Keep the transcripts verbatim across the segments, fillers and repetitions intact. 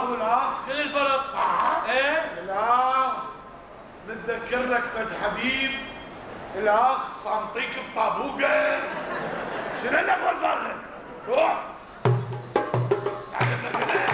الأخ والأخ شنو الفرق؟ آه. ايه؟ الأخ متذكر لك فد حبيب، الأخ صنطيك بطابوقة. شنو لك والفرق؟ روح تعال لك.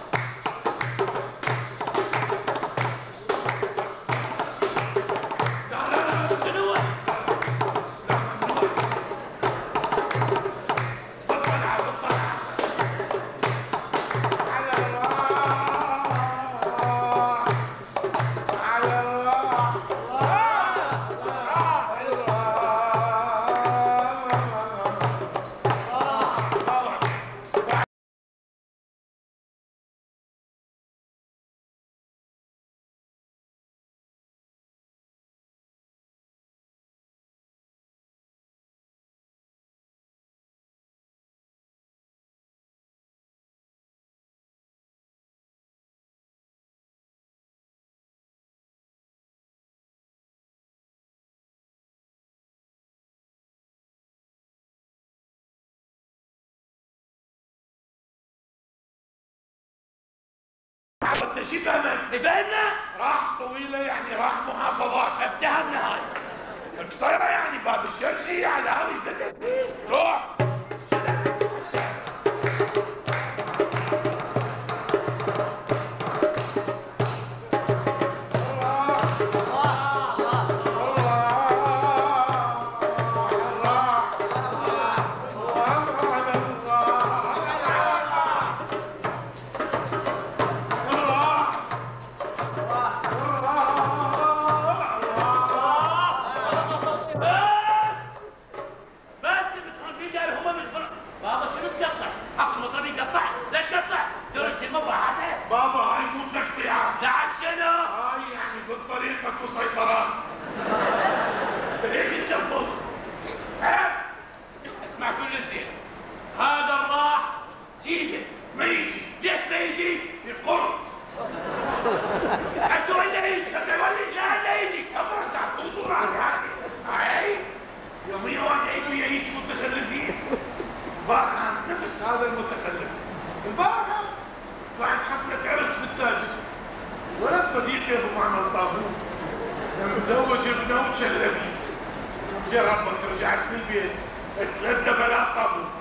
انت شو فهمت؟ فهمنا؟ راح طويلة يعني راح محافظات. افتهمنا هاي. قصيرة يعني باب الشرجي على هاوي روح. بابا هاي مو تقطيعة. لا شنو؟ هاي يعني بالطريقة وسيطرات. ليش تجبص؟ ها؟ اسمع كل زين، هذا الراح جيبه. ما يجي. ليش ما يجي؟ يقر. اشو اللي يجي؟ لا لا يجي. ابرز على الطوطور على الراحل. هاي يوميا واقعين ويا هيك متخلفين. البارحة نفس هذا المتخلف. البارحة طلعت حفلة عرس بالتاج. ولد صديقي ابو معنى الطابوت متزوج ابنه وشلبي. جربت رجعت للبيت اتلدى بلا طابوت.